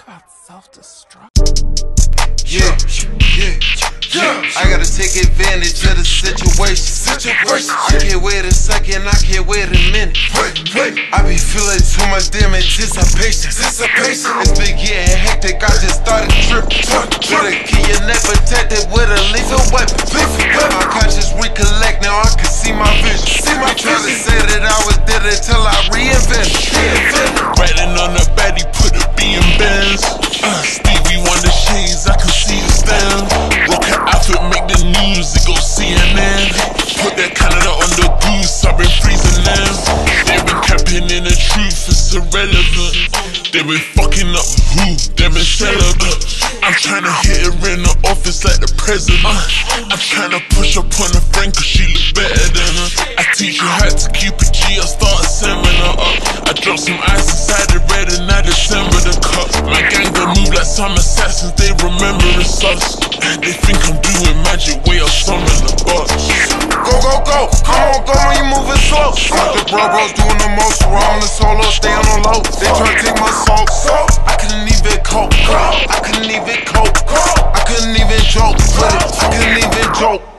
about self-destruct? Yeah. I gotta take advantage of the situation. I can't wait a second, I can't wait a minute. I be feeling too much damn anticipation. It's been getting hectic, I just started tripping. Better keep your neck protected with a lethal weapon. My conscience recollect, now I can see my vision. I tried to say that I was dead until I reinvented. Riding on the baddie, put a B in bands. Stevie Wonder shades, I can see you stand. Rocket outfit, make the news, it go CNN. Put that Canada on the goose, I've been freezing them. They've been capping in the truth, it's irrelevant. They've been fucking up who? They've been celibate. I'm trying to hit her in the office like the president. I'm trying to push up on a friend cause she look better than her. I teach you how to keep a G, I start sending her up. I drop some ice inside the red and I dissemble the cup. My gang gon' move like some assassins, they remember it's us. They think I'm doing magic, way I'll summon the box. Go, come on, when you moving slow. The bros doing the most, we're on the solo, stay on the low. They try to take my soul, I couldn't even cope. I couldn't even cope, I couldn't even joke with it, I couldn't even joke.